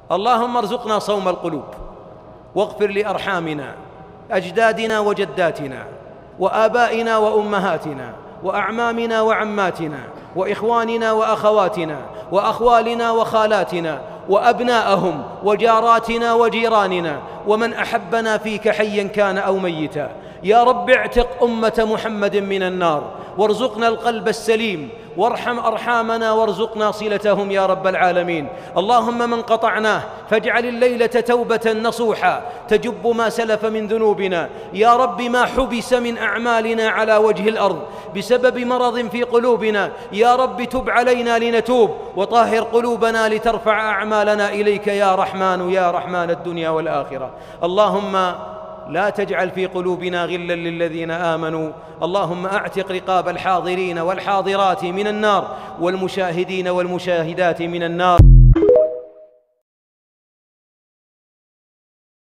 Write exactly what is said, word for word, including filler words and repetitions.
اللهم ارزقنا صوم القلوب، واغفر لأرحامنا، أجدادنا وجداتنا، وآبائنا وأمهاتنا، وأعمامنا وعماتنا، وإخواننا وأخواتنا، وأخوالنا وخالاتنا، وأبناءهم، وجاراتنا وجيراننا، ومن أحبنا فيك حيا كان أو ميتا. يا رب اعتق أمة محمد من النار، وارزقنا القلب السليم، وارحم أرحامنا، وارزقنا صلتهم يا رب العالمين. اللهم من قطعناه فاجعل الليلة توبة نصوحا تجب ما سلف من ذنوبنا. يا رب ما حبس من أعمالنا على وجه الأرض بسبب مرض في قلوبنا، يا رب تب علينا لنتوب، وطهر قلوبنا لترفع أعمالنا إليك يا رحمن يا رحمن الدنيا والآخرة. اللهم لا تجعل في قلوبنا غلا للذين آمنوا. اللهم أعتق رقاب الحاضرين والحاضرات من النار، والمشاهدين والمشاهدات من النار.